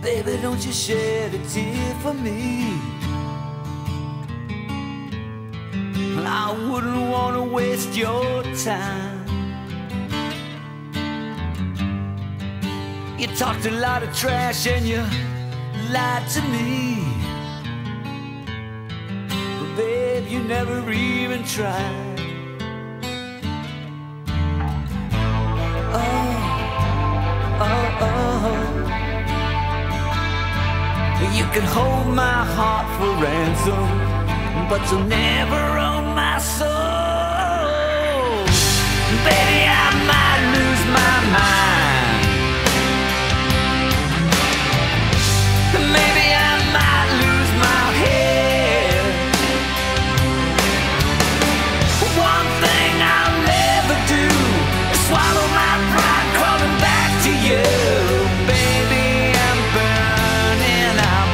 Baby, don't you shed a tear for me. I wouldn't want to waste your time. You talked a lot of trash and you lied to me, but babe, you never even tried. Oh, oh, oh. You can hold my heart for ransom, but you'll never own my soul. Baby, I might lose my mind. Maybe I might lose my head. One thing I'll never do is swallow my pride crawling back to you. Baby, I'm burning out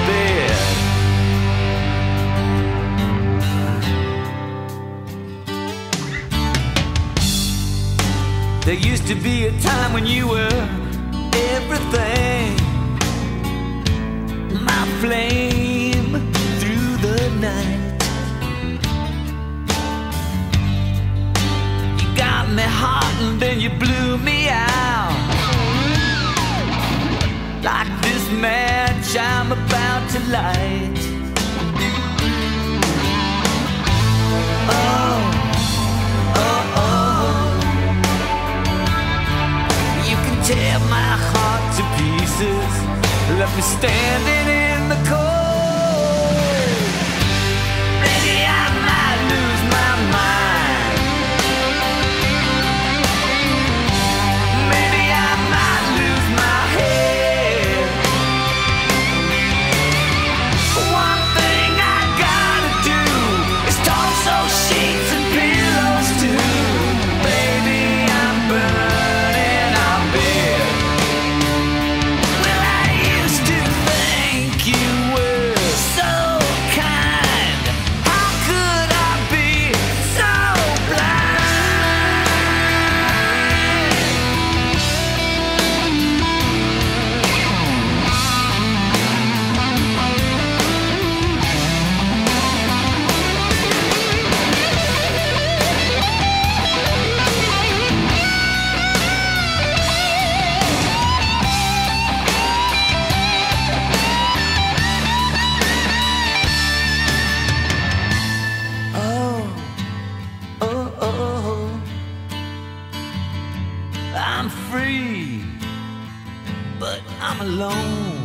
bed. There used to be a time when you were everything, my flame through the night. You got me hot and then you blew me out. Like this match I'm about to light. Oh, oh, oh. You can tear my heart to pieces, left me standing in the cold. Maybe I might lose my mind. Maybe I might lose my head. One thing I gotta do is toss those sheets and pillows too. Baby, I'm burning out bed. Well, I used to think you were so kind. How could I be so blind? Oh, oh, oh. I'm free, but I'm alone.